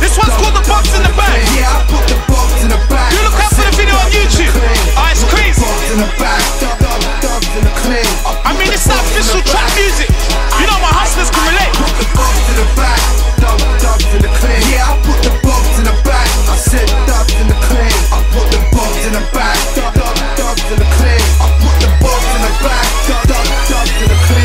This one's called The Bugs in the Bag. Yeah, I put the bugs in the bag. You look out for the video on YouTube. Oh, it's crazy. Bugs in the bag, dubs in the clean. I mean, it's that official trap music. You know my hustlers can relate. Put the bugs in the bag, dubs in the clean. Yeah, I put the bugs in the bag. I said dubs in the clean. I put the bugs in the bag, dubs in the clean. I put the bugs in the bag, dubs in the clean.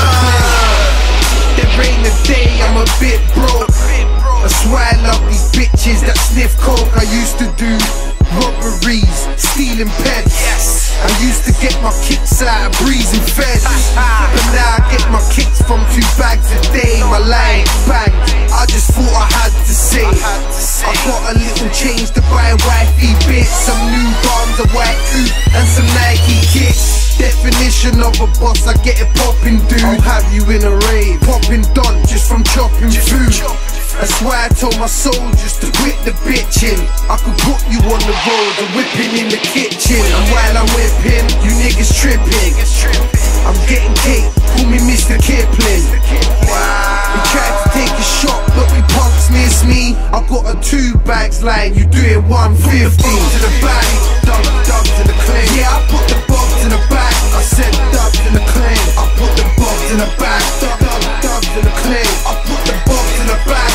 There ain't a day I'm a bit broke. That's why I love these bitches that sniff coke. I used to do robberies, stealing pets. I used to get my kicks out of breezing feds, but now I get my kicks from 2 bags a day. My life bang, I just thought I had to say. I got a little change to buy wifey bits, some new bombs, a white coupe and some Nike kicks. Definition of a boss, I get it poppin', dude. I'll have you in a rave, popping done just from chopping food. That's why I told my soldiers to quit the bitching. I could put you on the road and whipping in the kitchen. And while I'm whipping, you niggas tripping. I'm getting cake, call me Mr. Kipling. We tried to take a shot, but we punks missed me. I got a 2 bags line, you do it 150. To the bag, dubs in the clean. Yeah, I put the bugs in the bag. I said dubs in the clean. I put the bugs in the bag, dubs in the clean. I put the bugs in the bag.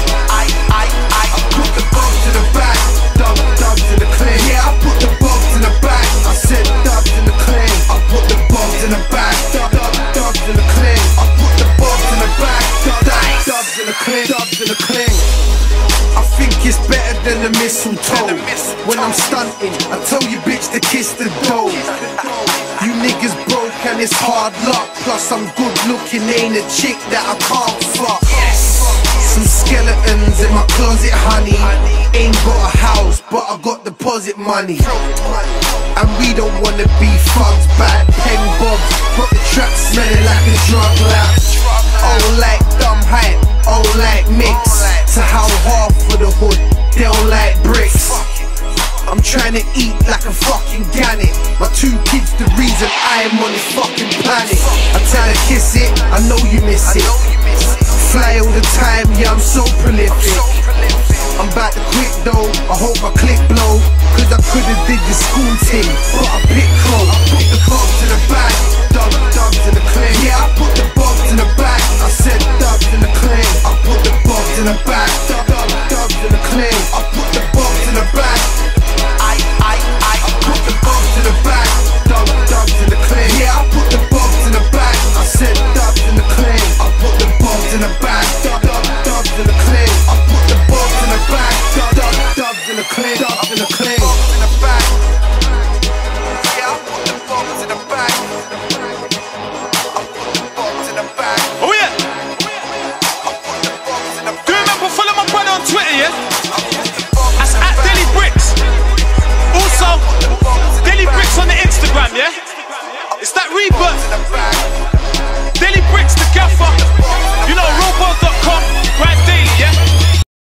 I put the bugs in the bag, dubs in the clean. Yeah, I put the bugs in the bag. I said dubs in the clean. I put the bugs in the bag, dubs in the clean. I put the bugs in the bag, dubs in the clean, dubs in the clean. I think it's better than the mistletoe. When I'm stunting, I tell you bitch to kiss the dough. You niggas broke and it's hard luck. Plus I'm good looking, ain't a chick that I can't fuck. Some skeletons in my closet, honey. Ain't got a house, but I got deposit money. And we don't wanna be thugs, bad pen bobs. Got the trap smelling like a drug lab. Oh, like dumb hype, oh, like mix. To how half of the hood, they don't like bricks. I'm trying to eat like a fucking gannet. My 2 kids the reason I am on this fucking planet. I tell her kiss it, I know you miss it. Fly all the time, yeah I'm so prolific. I'm about to quit though, I hope my click blow. Cause I could've did the school thing, but I pick close. I put the bugs in the bag, dubs in the clean. Yeah, I put the bugs in the bag. I said dubs in the clean. I put the bugs in the bag.